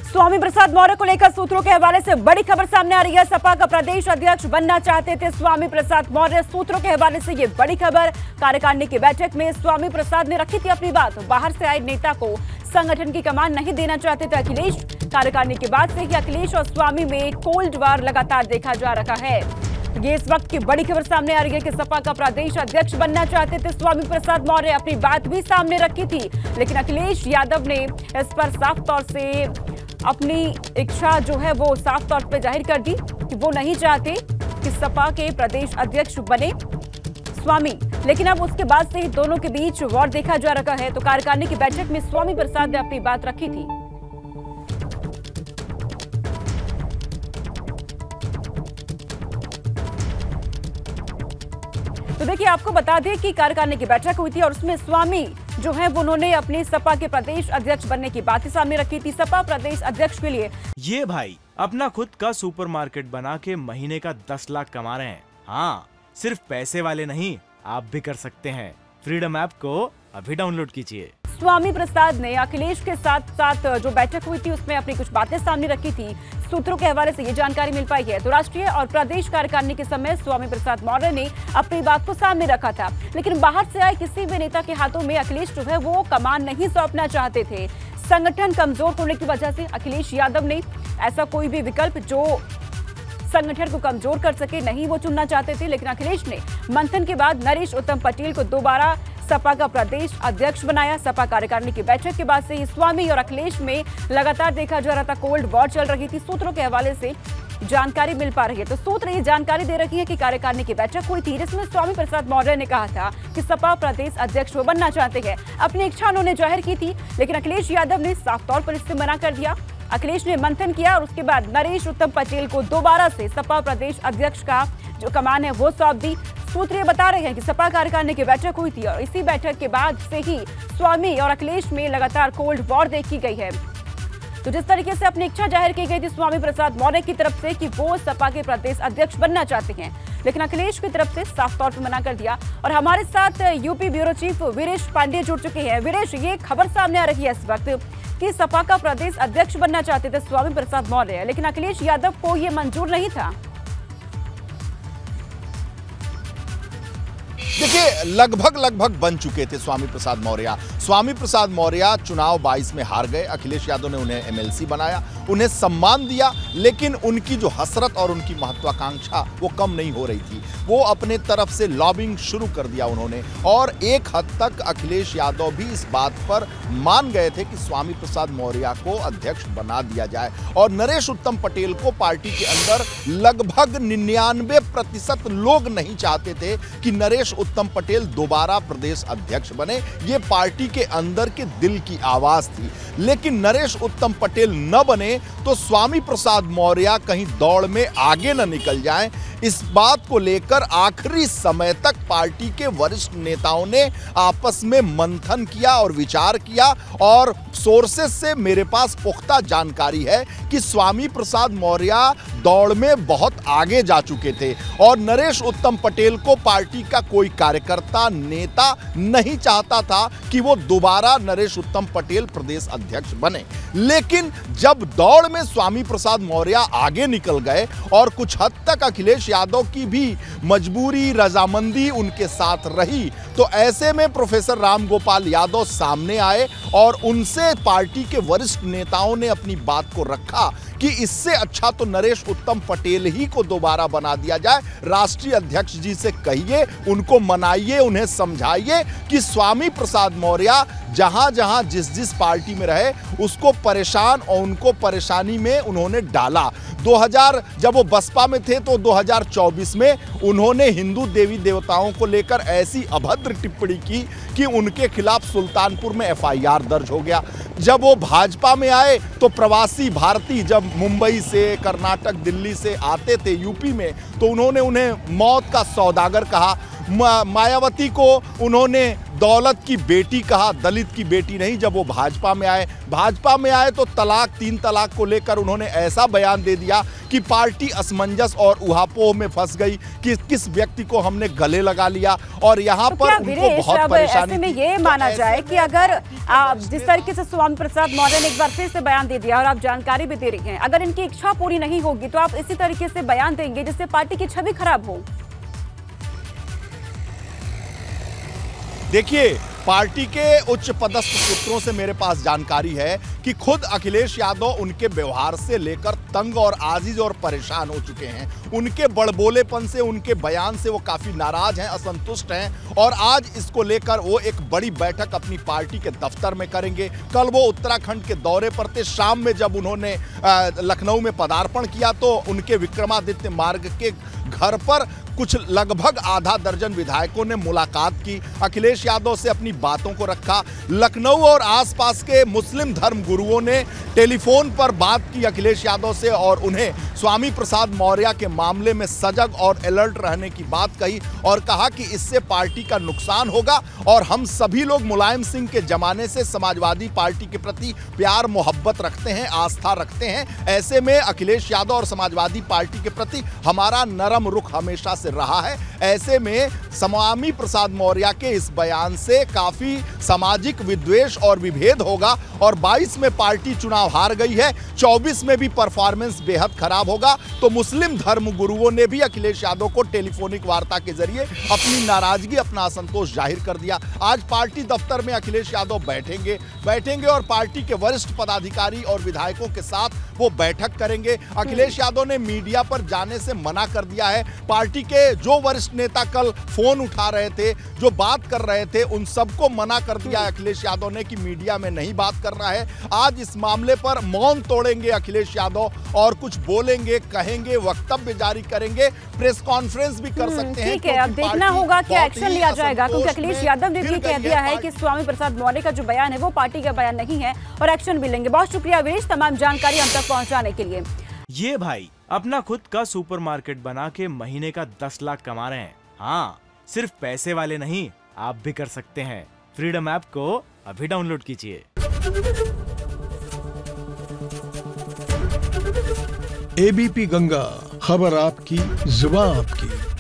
स्वामी प्रसाद मौर्य को लेकर सूत्रों के हवाले से बड़ी खबर सामने आ रही है। सपा का प्रदेश अध्यक्ष बनना चाहते थे स्वामी प्रसाद मौर्य। सूत्रों के हवाले से ये बड़ी खबर। कार्यकारिणी की बैठक में स्वामी प्रसाद ने रखी थी अपनी बात। बाहर से आए नेता को संगठन की कमान नहीं देना चाहते थे अखिलेश। कार्यकारिणी के बाद से ही अखिलेश और स्वामी में कोल्ड वॉर लगातार देखा जा रहा है। ये इस वक्त की बड़ी खबर सामने आ रही है कि सपा का प्रदेश अध्यक्ष बनना चाहते थे स्वामी प्रसाद मौर्य। अपनी बात भी सामने रखी थी, लेकिन अखिलेश यादव ने इस पर साफ तौर से अपनी इच्छा जो है वो साफ तौर पे जाहिर कर दी कि वो नहीं चाहते कि सपा के प्रदेश अध्यक्ष बने स्वामी। लेकिन अब उसके बाद से ही दोनों के बीच वॉर देखा जा रहा है। तो कार्यकारिणी की बैठक में स्वामी प्रसाद ने अपनी बात रखी थी। तो देखिए, आपको बता दें कि कार्यकारिणी की बैठक हुई थी और उसमें स्वामी जो है वो उन्होंने अपने सपा के प्रदेश अध्यक्ष बनने की बात सामने रखी थी। सपा प्रदेश अध्यक्ष के लिए ये भाई अपना खुद का सुपरमार्केट बना के महीने का 10 लाख कमा रहे हैं। हाँ, सिर्फ पैसे वाले नहीं, आप भी कर सकते हैं। फ्रीडम ऐप को अभी डाउनलोड कीजिए। स्वामी प्रसाद ने अखिलेश के साथ जो बैठक हुई थी उसमें अपनी कुछ बातें सामने रखी थी। सूत्रों के हवाले से ये जानकारी मिल पाई है। तो राष्ट्रीय और प्रदेश कार्यकारिणी के समय स्वामी प्रसाद मौर्य ने अपनी बात को सामने रखा था, लेकिन बाहर से आए किसी भी नेता के हाथों में अखिलेश जो है वो कमान नहीं सौंपना चाहते थे। संगठन कमजोर होने की वजह से अखिलेश यादव ने ऐसा कोई भी विकल्प जो संगठन को कमजोर कर सके नहीं वो चुनना चाहते थे। लेकिन अखिलेश ने मंथन के बाद नरेश उत्तम पटेल को दोबारा सपा का प्रदेश अध्यक्ष बनाया। सपा कार्यकारिणी की बैठक के बाद से ही स्वामी और अखिलेश में लगातार देखा जा रहा था कोल्ड वॉर चल रही थी। सूत्रों के हवाले से जानकारी मिल पा रही है। तो सूत्र ये जानकारी दे रही है कि कार्यकारिणी की बैठक हुई थी जिसमें स्वामी प्रसाद मौर्य ने कहा था कि सपा प्रदेश अध्यक्ष वो बनना चाहते हैं। अपनी इच्छा उन्होंने जाहिर की थी, लेकिन अखिलेश यादव ने साफ तौर पर इससे मना कर दिया। अखिलेश ने मंथन किया और उसके बाद नरेश उत्तम पटेल को दोबारा से सपा प्रदेश अध्यक्ष का जो कमान है वो सौंप दी। सूत्र ये बता रहे हैं कि सपा कार्यकारिणी की बैठक हुई थी और इसी बैठक के बाद से ही स्वामी और अखिलेश में लगातार कोल्ड वॉर देखी गई है। तो जिस तरीके से अपनी इच्छा जाहिर की गई थी स्वामी प्रसाद मौर्य की तरफ से कि वो सपा के प्रदेश अध्यक्ष बनना चाहते हैं, लेकिन अखिलेश की तरफ से साफ तौर पर मना कर दिया। और हमारे साथ UP bureau chief Viresh Pandey जुड़ चुके हैं। वीरेश, ये खबर सामने आ रही है इस वक्त कि सपा का प्रदेश अध्यक्ष बनना चाहते थे स्वामी प्रसाद मौर्य, लेकिन अखिलेश यादव को ये मंजूर नहीं था। देखिए, लगभग बन चुके थे स्वामी प्रसाद मौर्य। स्वामी प्रसाद मौर्य चुनाव 22 में हार गए। अखिलेश यादव ने उन्हें एमएलसी बनाया, उन्हें सम्मान दिया, लेकिन उनकी जो हसरत और उनकी महत्वाकांक्षा वो कम नहीं हो रही थी। वो अपने तरफ से लॉबिंग शुरू कर दिया उन्होंने, और एक हद तक अखिलेश यादव भी इस बात पर मान गए थे कि स्वामी प्रसाद मौर्य को अध्यक्ष बना दिया जाए। और नरेश उत्तम पटेल को पार्टी के अंदर लगभग 99% लोग नहीं चाहते थे कि नरेश उत्तम पटेल दोबारा प्रदेश अध्यक्ष बने। ये पार्टी के अंदर के दिल की आवाज थी। लेकिन नरेश उत्तम पटेल न बने तो स्वामी प्रसाद मौर्य कहीं दौड़ में आगे न निकल जाएं, इस बात को लेकर आखिरी समय तक पार्टी के वरिष्ठ नेताओं ने आपस में मंथन किया और विचार किया। और सोर्सेस से मेरे पास पुख्ता जानकारी है कि स्वामी प्रसाद मौर्य दौड़ में बहुत आगे जा चुके थे और नरेश उत्तम पटेल को पार्टी का कोई कार्यकर्ता नेता नहीं चाहता था कि वो दोबारा नरेश उत्तम पटेल प्रदेश अध्यक्ष बने। लेकिन जब दौड़ में स्वामी प्रसाद मौर्य आगे निकल गए और कुछ हद तक अखिलेश यादव की भी मजबूरी रजामंदी उनके साथ रही, तो ऐसे में प्रोफेसर राम गोपाल यादव सामने आए और उनसे पार्टी के वरिष्ठ नेताओं ने अपनी बात को रखा कि इससे अच्छा तो नरेश उत्तम पटेल ही को दोबारा बना दिया जाए। राष्ट्रीय अध्यक्ष जी से कहिए, उनको मनाइए, उन्हें समझाइए कि स्वामी प्रसाद मौर्य जहां जहां जिस पार्टी में रहे उसको परेशान और उनको परेशानी में उन्होंने डाला। 2000 जब वो बसपा में थे तो 2024 में उन्होंने हिंदू देवी देवताओं को लेकर ऐसी अभद्र टिप्पणी की कि उनके खिलाफ सुल्तानपुर में एफआईआर दर्ज हो गया। जब वो भाजपा में आए तो प्रवासी भारतीय जब मुंबई से, कर्नाटक, दिल्ली से आते थे यूपी में, तो उन्होंने उन्हें मौत का सौदागर कहा। मायावती को उन्होंने दौलत की बेटी कहा, दलित की बेटी नहीं। जब वो भाजपा में आए तो तलाक, 3 तलाक को लेकर उन्होंने ऐसा बयान दे दिया कि पार्टी असमंजस और उहापोह में फंस गई कि किस व्यक्ति को हमने गले लगा लिया, और यहाँ पर उनको बहुत परेशानी ऐसे में थी। ये माना जाए कि अगर जिस तरीके से स्वामी प्रसाद मौर्य ने एक बार फिर से बयान दे दिया और आप जानकारी भी दे रही हैं, अगर इनकी इच्छा पूरी नहीं होगी तो आप इसी तरीके से बयान देंगे जिससे पार्टी की छवि खराब हो? देखिए, पार्टी के उच्च पदस्थ सूत्रों से मेरे पास जानकारी है कि खुद अखिलेश यादव उनके व्यवहार से लेकर तंग और आजिज और परेशान हो चुके हैं। उनके बड़बोलेपन से, उनके बयान से वो काफी नाराज हैं, असंतुष्ट हैं, और आज इसको लेकर वो एक बड़ी बैठक अपनी पार्टी के दफ्तर में करेंगे। कल वो उत्तराखंड के दौरे पर थे। शाम में जब उन्होंने लखनऊ में पदार्पण किया तो उनके विक्रमादित्य मार्ग के घर पर कुछ लगभग आधा दर्जन विधायकों ने मुलाकात की, अखिलेश यादव से अपनी बातों को रखा। लखनऊ और आसपास के मुस्लिम धर्म गुरुओं ने टेलीफोन पर बात की अखिलेश यादव से और उन्हें स्वामी प्रसाद मौर्य के मामले में सजग और अलर्ट रहने की बात कही, और कहा कि इससे पार्टी का नुकसान होगा और हम सभी लोग मुलायम सिंह के जमाने से समाजवादी पार्टी के प्रति प्यार मोहब्बत रखते हैं, आस्था रखते हैं। ऐसे में अखिलेश यादव और समाजवादी पार्टी के प्रति हमारा नरम रुख हमेशा से रहा है। ऐसे में स्वामी प्रसाद मौर्य के इस बयान से काफी सामाजिक विद्वेष और विभेद होगा, और 22 में पार्टी चुनाव हार गई है, 24 में भी परफॉर्मेंस बेहद खराब होगा। तो मुस्लिम धर्म गुरुओं ने भी अखिलेश यादव को टेलीफोनिक वार्ता के जरिए अपनी नाराजगी, अपना असंतोष जाहिर कर दिया। आज पार्टी दफ्तर में अखिलेश यादव बैठेंगे और पार्टी के वरिष्ठ पदाधिकारी और विधायकों के साथ वो बैठक करेंगे। अखिलेश यादव ने मीडिया पर जाने से मना कर दिया है। पार्टी के जो वरिष्ठ नेता कल फोन उठा रहे थे, जो बात कर रहे थे, उन सबको मना कर दिया अखिलेश यादव ने कि मीडिया में नहीं बात करना है। आज इस मामले पर मौन तोड़ेंगे अखिलेश यादव और कुछ बोलेंगे, कहेंगे, वक्तव्य जारी करेंगे, प्रेस कॉन्फ्रेंस भी कर सकते हैं। ठीक है, अब देखना होगा कि एक्शन लिया जाएगा, क्योंकि अखिलेश यादव ने भी कह दिया है कि स्वामी प्रसाद मौर्य का जो बयान है वो पार्टी का बयान नहीं है और एक्शन भी लेंगे। बहुत शुक्रिया वीरेश, तमाम जानकारी हम तक पहुंचाने के लिए। ये भाई अपना खुद का सुपरमार्केट बना के महीने का 10 लाख कमा रहे हैं। हाँ, सिर्फ पैसे वाले नहीं, आप भी कर सकते हैं। फ्रीडम ऐप को अभी डाउनलोड कीजिए। एबीपी गंगा, खबर आपकी, जुबान आपकी।